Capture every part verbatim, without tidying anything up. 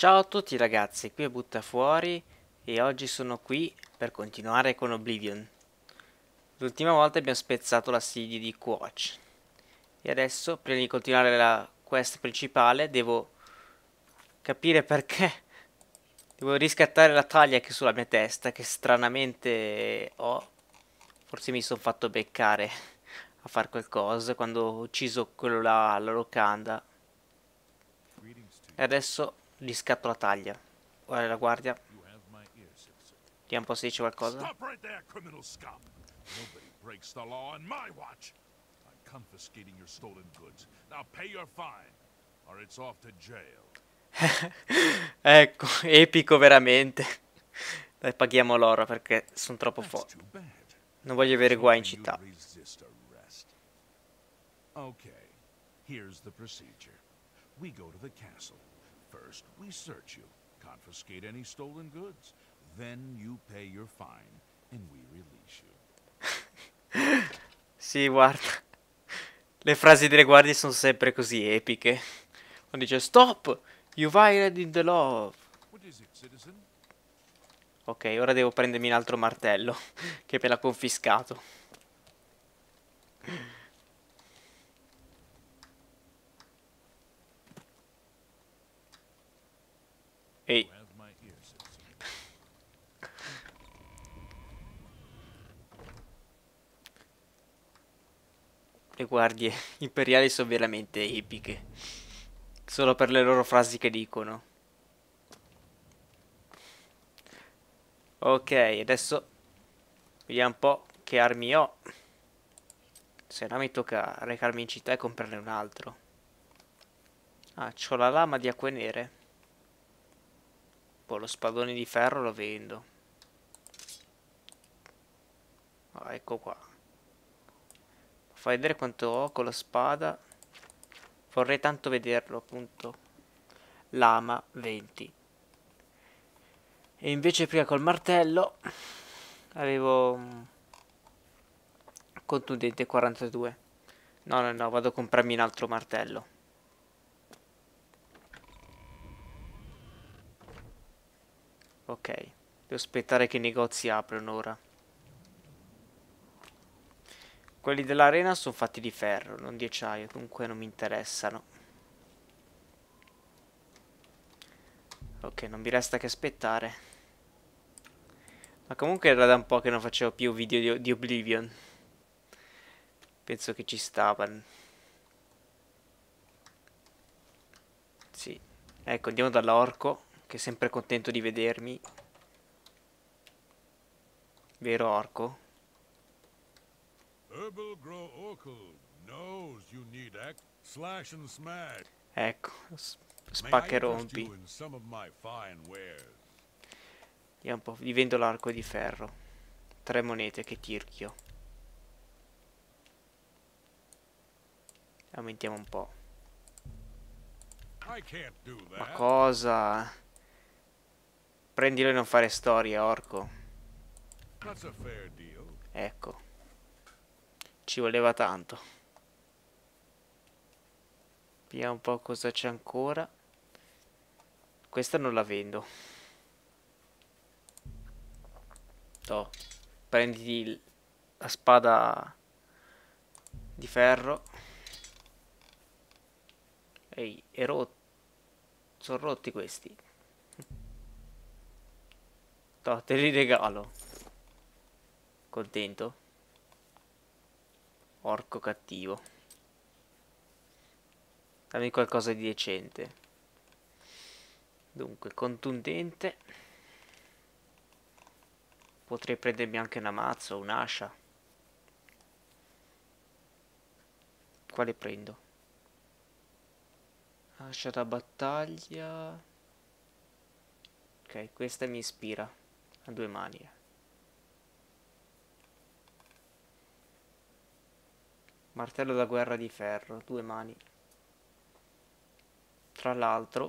Ciao a tutti ragazzi, qui è Buttafuori e oggi sono qui per continuare con Oblivion. L'ultima volta abbiamo spezzato la C D di Quatch e adesso, prima di continuare la quest principale, devo capire perché devo riscattare la taglia che è sulla mia testa, che stranamente ho. Forse mi sono fatto beccare a fare qualcosa quando ho ucciso quello là, la locanda. E adesso riscatto la taglia. Ora la guardia. Vediamo un po' se dice qualcosa. Stop right there, criminal scum! Nobody breaks the law on my watch. I'm confiscating your stolen goods. Now pay your fine, or it's off to jail. Ecco, epico veramente. Dai, paghiamo l'oro perché sono troppo That's forte. too bad. Non voglio I was avere guai in hoping città. you'd resist arrest. Okay, here's the procedure. We go to the castle. First, we search you, confiscate any stolen goods. Then you pay your fine, and we release you. Sì, guarda. Le frasi delle guardie sono sempre così epiche. Quando dice stop, you violated the law. What is it, citizen? Ok, ora devo prendermi un altro martello che me l'ha confiscato. Ehi. You have my ear, citizen. Le guardie imperiali sono veramente epiche. Solo per le loro frasi che dicono. Ok, adesso vediamo un po' che armi ho. Se no mi tocca recarmi in città e comprarne un altro. Ah, c'ho la lama di acque nere. Poi lo spadone di ferro lo vendo. Ah, ecco qua. Fai vedere quanto ho con la spada. Vorrei tanto vederlo, appunto. Lama venti. E invece prima col martello avevo contundente quarantadue. No, no, no, vado a comprarmi un altro martello. Ok, devo aspettare che i negozi aprono ora. Quelli dell'arena sono fatti di ferro, non di acciaio, comunque non mi interessano. Ok, non mi resta che aspettare. Ma comunque era da un po' che non facevo più video di, di Oblivion. Penso che ci stavano. Sì. Ecco, andiamo dall'orco, che è sempre contento di vedermi. Vero orco? Herbal Grow Oracle knows you need act, slash and smash. Ecco, s- May spacca I e interest rompi. you in some of my fine wares? Vediamo un po', gli vendo l'arco di ferro. Tre monete, che tirchio. Aumentiamo un po'. I can't do Ma that. cosa? Prendilo e non fare storia, orco. That's a fair deal. Ecco. Ci voleva tanto. Vediamo un po' cosa c'è ancora. Questa non la vendo. Oh, prenditi la spada di ferro. Ehi, è rotto. Sono rotti questi. No, te li regalo. Contento? Orco cattivo. Dammi qualcosa di decente. Dunque, contundente. Potrei prendermi anche una mazza o un'ascia. Quale prendo? Ascia da battaglia. Ok, questa mi ispira. A due mani. Martello da guerra di ferro, due mani. Tra l'altro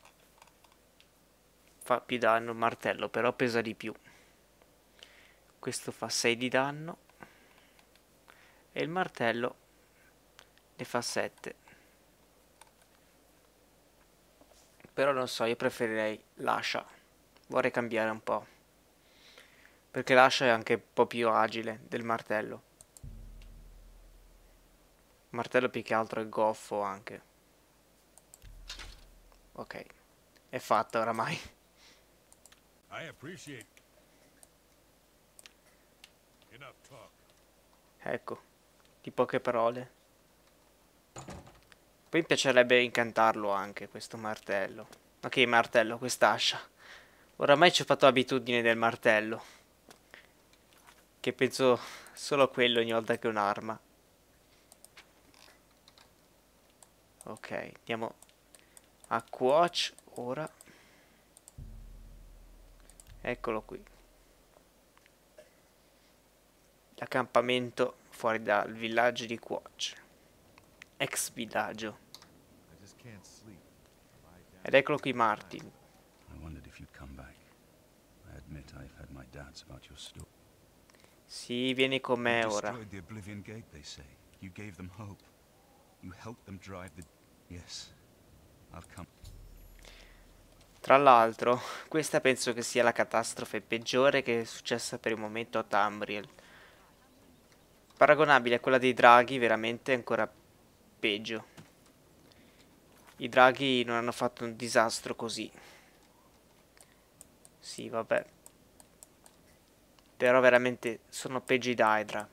fa più danno il martello, però pesa di più. Questo fa sei di danno e il martello ne fa sette. Però non so, io preferirei l'ascia. Vorrei cambiare un po'. Perché l'ascia è anche un po' più agile del martello. Il martello più che altro è goffo anche. Ok, è fatta oramai. I appreciate. Enough talk. Ecco, di poche parole. Poi mi piacerebbe incantarlo anche, questo martello. Ma che martello, quest'ascia. Oramai ci ho fatto abitudine del martello. Che penso solo a quello ogni volta che ho un'arma. Ok, andiamo a Quoch ora. Eccolo qui. L'accampamento fuori dal villaggio di Quoch. Ex villaggio. I just can't sleep. Lie down. Ed eccolo qui Martin. I wondered if you'd come back. I admit I've had my doubts about your story. Sì, vieni con me You ora. destroyed the Oblivion Gate, they say. You gave them hope. You helped them drive the... Yes, I'll come. Tra l'altro, questa penso che sia la catastrofe peggiore che è successa per il momento a Tamriel. Paragonabile a quella dei draghi, veramente ancora peggio. I draghi non hanno fatto un disastro così. Sì, vabbè. Però veramente sono peggio di Hydra.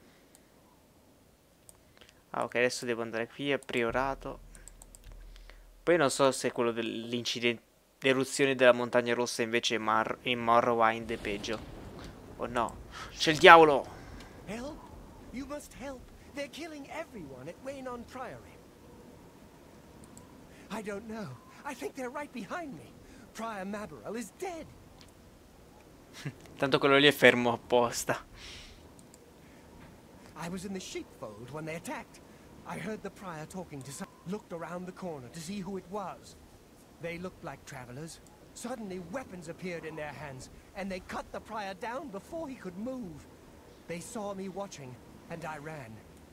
Ah, ok, adesso devo andare qui a Priorato. Poi non so se quello dell'incidente, l'eruzione della montagna rossa invece in, Mar in Morrowind è peggio. Oh no, c'è il diavolo! Help! You must help! They're killing everyone at Waynon Priory. I don't know. I think they're right behind me. Prior Maberel is dead. Tanto quello lì è fermo apposta. I was in the sheepfold when they attacked. I heard the prior talking to some... Looked around the corner to see who it was. They looked like travelers. Suddenly weapons appeared in their hands, and they cut the prior down before he could move. They saw me watching, and I ran.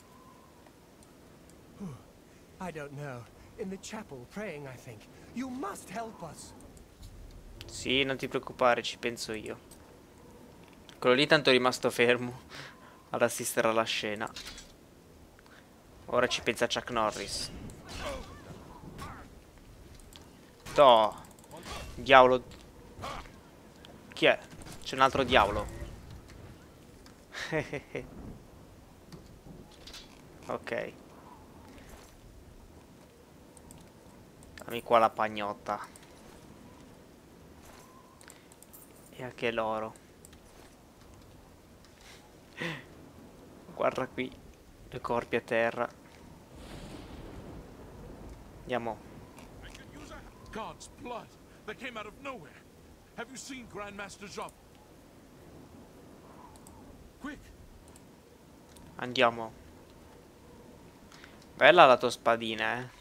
I don't know. In the chapel, praying, I think. You must help us. Sì, non ti preoccupare, ci penso io. Quello lì tanto è rimasto fermo ad assistere alla scena. Ora ci pensa Chuck Norris. Toh. Diavolo. Chi è? C'è un altro diavolo. Ok. Dammi qua la pagnotta. E anche l'oro. Guarda qui. Due corpi a terra. Andiamo. God's blood that came out of nowhere. Have you seen Grandmaster Job? Quick! Andiamo. Bella la tua spadina, eh.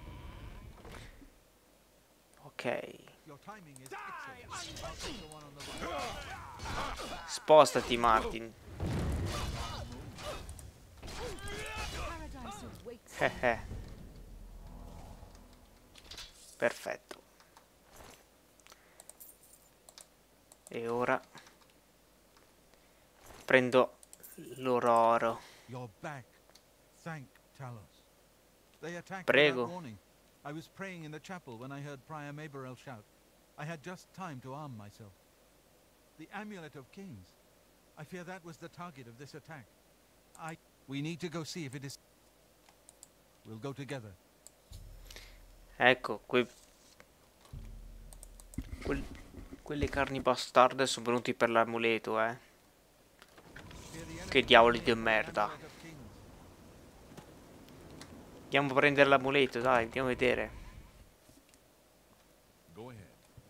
Ok. Spostati, Martin. Eh eh. Perfetto. E ora prendo l'oro. You're back. Thank Talos. They attacked Prego. without warning. I was praying in the chapel when I heard Prior Maberel shout. I had just time to arm myself. The Amulet of Kings. I fear that was the target of this attack. I... We need to go see if it is... We'll go together. Ecco, que... Quel... quelle carni bastarde sono venuti per l'amuleto, eh. Che diavoli di merda. Andiamo a prendere l'amuleto, dai, andiamo a vedere. Go ahead.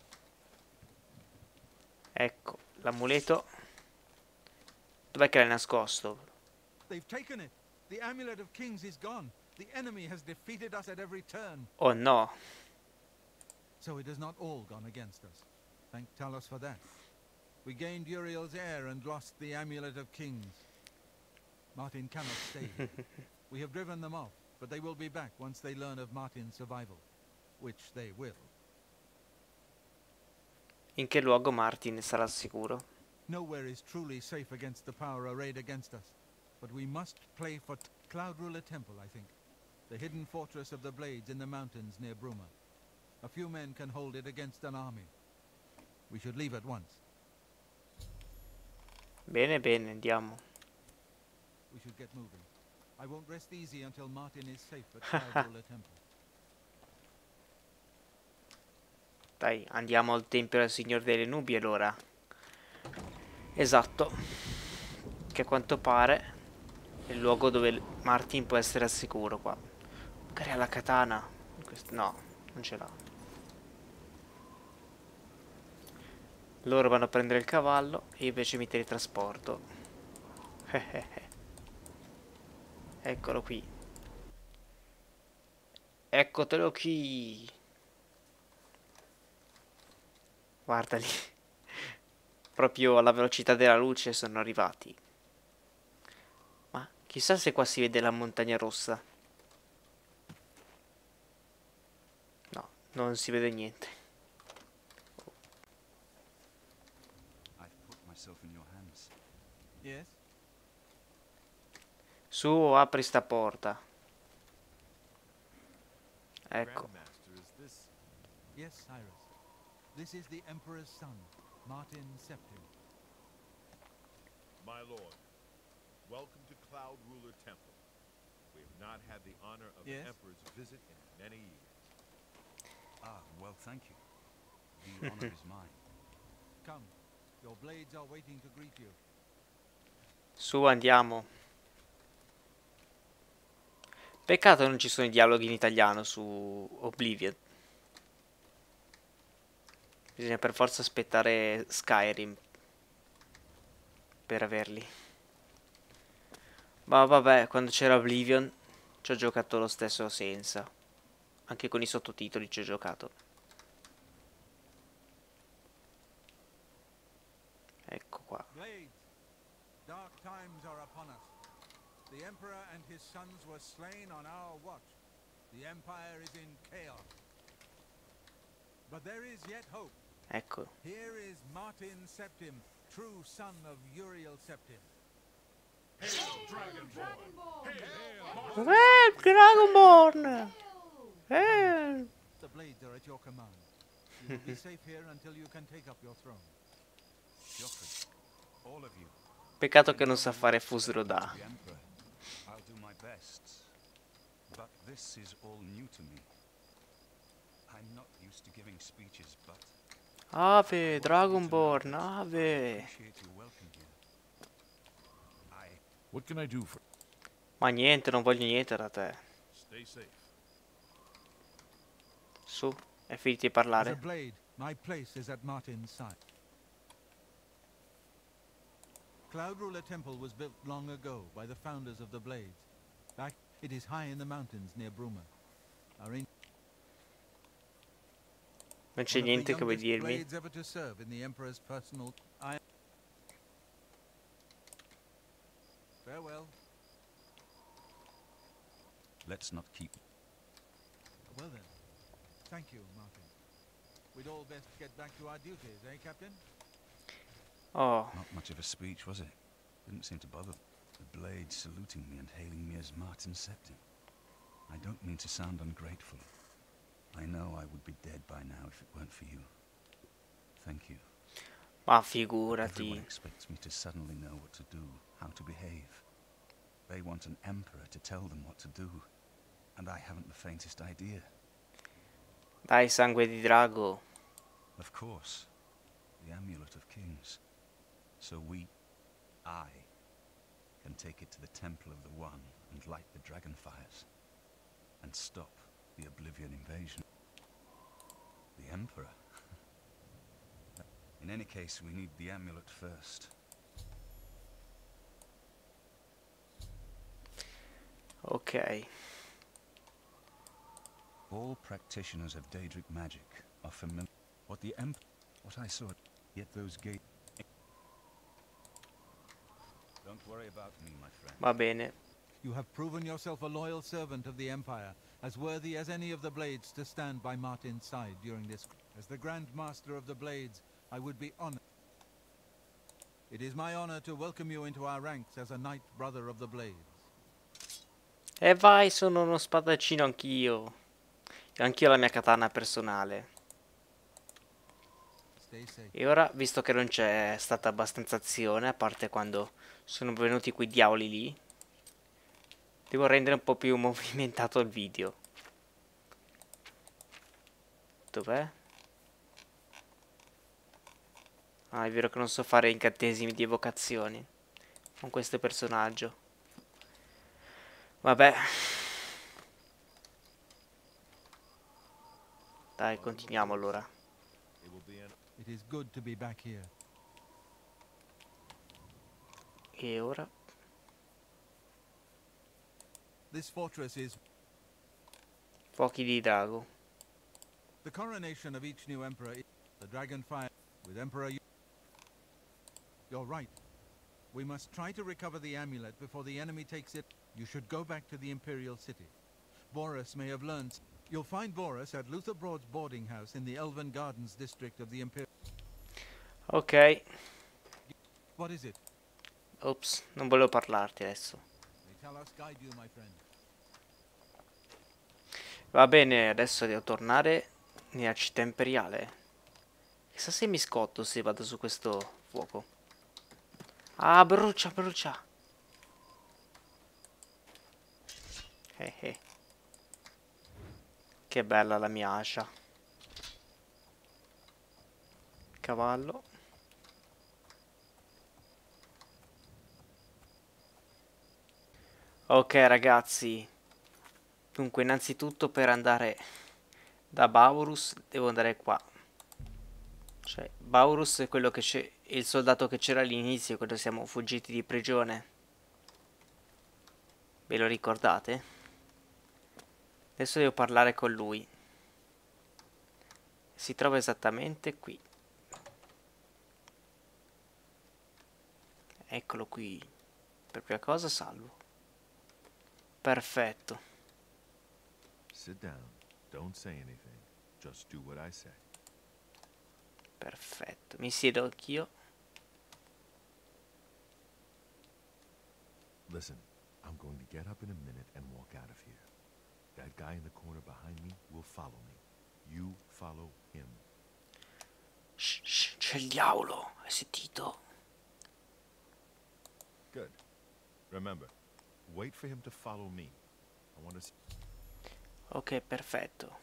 Ecco, l'amuleto. Dov'è che l'hai nascosto? They've taken it. The Amulet of Kings is gone. The enemy has defeated us at every turn. Oh no. So it has not all gone against us. Thank Talos for that. We gained Uriel's heir and lost the Amulet of Kings. Martin cannot stay here. We have driven them off, but they will be back once they learn of Martin's survival. Which they will. in che luogo Martin sarà al sicuro. Nowhere is truly safe against the power arrayed against us. But we must play for t Cloud Ruler Temple, I think. The hidden fortress of the Blades in the mountains near Bruma. A few men can hold it against an army. We should leave at once. Bene, bene, andiamo. We should get moving. I won't rest easy until Martin is safe at Cloud Ruler Temple. Dai, andiamo al tempio del Signore delle Nubi allora. Esatto. Che a quanto pare è il luogo dove Martin può essere al sicuro qua. Magari ha la katana. Questo, no, non ce l'ha. Loro vanno a prendere il cavallo e io invece mi teletrasporto. Eccolo qui. Eccotelo qui. Guardali. Proprio alla velocità della luce sono arrivati. Ma chissà se qua si vede la montagna rossa. No, non si vede niente. I've put myself in your hands. Yes? Su, apri sta porta. Ecco. Grandmaster, is this... Yes, Cyrus. This is the Emperor's son, Martin Septim. My lord, welcome to Cloud Ruler Temple. We have not had the honor of Yes? the Emperor's visit in many years. Ah, well, thank you. The honor is mine. Come. Your blades are waiting to greet you. Su, andiamo. Peccato non ci sono i dialoghi in italiano su Oblivion. Bisogna per forza aspettare Skyrim per averli. Ma vabbè, quando c'era Oblivion ci ho giocato lo stesso senza. Anche con i sottotitoli ci ho giocato. Ecco qua. Blades, dark times are upon us. The Emperor and his sons were slain on our watch. The Empire is in chaos. But there is yet hope. Ecco. Here is Martin Septim, true son of Uriel Septim. Eh, Dragonborn! Eh. The blades are at your command. You will be safe here until you can take up your throne. Joffrey, all of you. Peccato che non sa fare Fusroda. The Emperor. I'll do my best. But this is all new to me. I'm not used to giving speeches, but Ave, Dragonborn, ave. appreciate your welcome here. I What can I do for... Ma niente, non voglio niente da te. Stay safe. Su, è finito di As a parlare. blade, my place is at Martin's side. Cloud Ruler Temple was built long ago by the founders of the Blades. Back, it is high in the mountains near Bruma. Our in Non c'è one of the niente che vuoi youngest dirmi. blades ever to serve in the Emperor's personal. I. Farewell. let's not keep. Well then, thank you, Martin. We'd all best get back to our duties, eh, Captain? Oh, Not much of a speech, was it? Didn't seem to bother. The blade saluting me and hailing me as Martin Septim. I don't mean to sound ungrateful. I know I would be dead by now if it weren't for you. Thank you. ma Everyone figurati. expects me to suddenly know what to do, how to behave. They want an emperor to tell them what to do, and I haven't the faintest idea. Dai, sangue di drago. Of course, the Amulet of Kings. So we, I, can take it to the Temple of the One and light the dragon fires, and stop the Oblivion invasion. The Emperor? In any case, we need the amulet first. Ok. All practitioners of Daedric magic are familiar. What the Emp... What I saw... Yet those gates... Don't worry about me, my friend. Va bene. You have proven yourself a loyal servant of the Empire, as worthy as any of the Blades to stand by Martin's side during this. As the Grand Master of the Blades, I would be honored. It is my honor to welcome you into our ranks as a knight brother of the Blades. E vai, sono uno spadaccino anch'io. E anch'io ho la mia katana personale. Stay safe. E ora, visto che non c'è stata abbastanza azione, a parte quando sono venuti quei diavoli lì, devo rendere un po' più movimentato il video. Dov'è? Ah, è vero che non so fare incantesimi di evocazioni con questo personaggio. Vabbè. Dai, continuiamo allora. It is good to be back here. E ora? This fortress is Fuochi di drago. the coronation of each new emperor. Is the Dragonfire with Emperor. Yu- You're right. We must try to recover the amulet before the enemy takes it. You should go back to the Imperial City. Boris may have learned. You'll find Boris at Luther Broad's boarding house in the Elven Gardens district of the Imperial. Ok. What is it? Ops, non volevo parlarti adesso. May Talos guide you, my friend. Va bene, adesso devo tornare nella città imperiale. Chissà se mi scotto se vado su questo fuoco. Ah, brucia, brucia. Eh, eh. Che bella la mia ascia. Cavallo. Ok ragazzi. Dunque innanzitutto per andare da Baurus devo andare qua. Cioè Baurus è quello che c'è, il soldato che c'era all'inizio quando siamo fuggiti di prigione. Ve lo ricordate? Adesso devo parlare con lui. Si trova esattamente qui. Eccolo qui. Per prima cosa salvo. Perfetto. Sit down. Don't say anything. Just do what I say. Perfetto. Mi siedo anch'io. Listen, I'm going to get up in a minute and walk out of here. That guy in the corner behind me will follow me. You follow him. Shh, shh, c'è il diavolo. Hai sentito? Good. Remember, wait for him to follow me. I want to see. Ok, perfetto.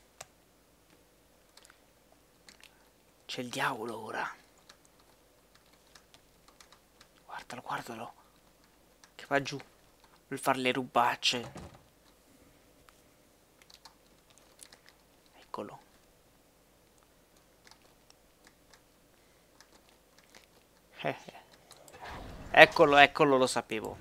C'è il diavolo ora. Guardalo, guardalo. Che va giù. Vuol fare le rubacce. Eccolo. Eh, eh. Eccolo, eccolo, lo sapevo.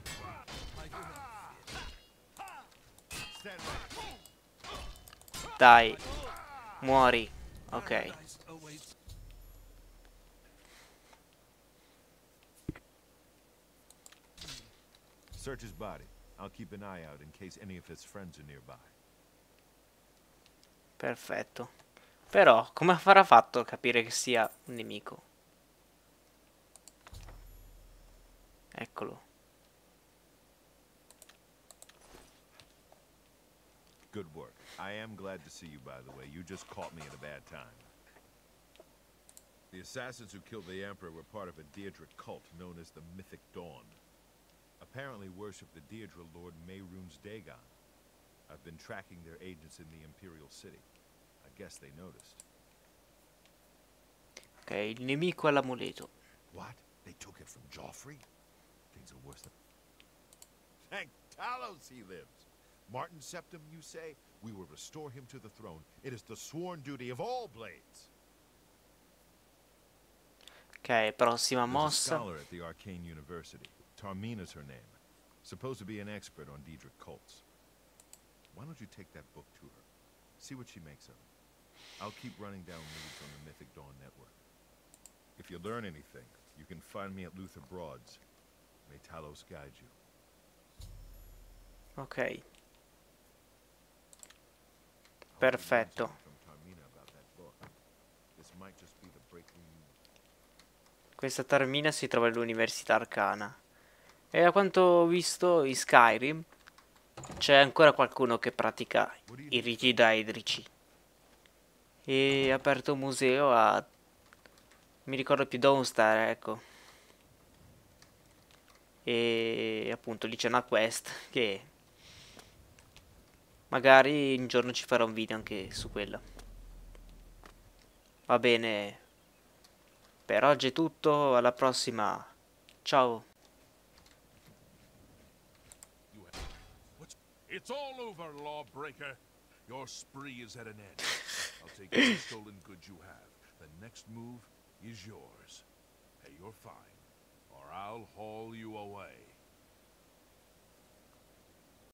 Dai. Muori. Ok. Search his body. I'll keep an eye out in case any of his friends are nearby. Perfetto. Però, come farà fatto a capire che sia un nemico? Eccolo. Good work. I am glad to see you, by the way. You just caught me at a bad time. The assassins who killed the Emperor were part of a Deirdre cult known as the Mythic Dawn. Apparently worship the Deirdre Lord Mehrunes Dagon. I've been tracking their agents in the Imperial City. I guess they noticed. Ok, il nemico è l'amuleto. What? They took it from Joffrey? Things are worse than... Thank Talos he lives. Martin Septim, you say? We will restore him to the throne. It is the sworn duty of all Blades. Ok, prossima There's a mossa. scholar at the Arcane University. Tarmina's her name. Supposed to be an expert on Daedric cults. Why don't you take that book to her? See what she makes of it. I'll keep running down leads on the Mythic Dawn network. If you learn anything, you can find me at Luther Broad's. May Talos guide you. Ok. Perfetto. From Tarmina about that book. This might just be the break we need. Questa Taormina si trova all'Università Arcana. E da quanto ho visto in Skyrim c'è ancora qualcuno che pratica i riti daedrici. E ha aperto un museo a... mi ricordo più Dawnstar, ecco. E appunto lì c'è una quest che magari un giorno ci farò un video anche su quella. Va bene, per oggi è tutto, alla prossima, ciao. It's all over, lawbreaker. Your spree is at an end. I'll take any stolen goods you have. The next move is yours. Pay your fine, or I'll haul you away.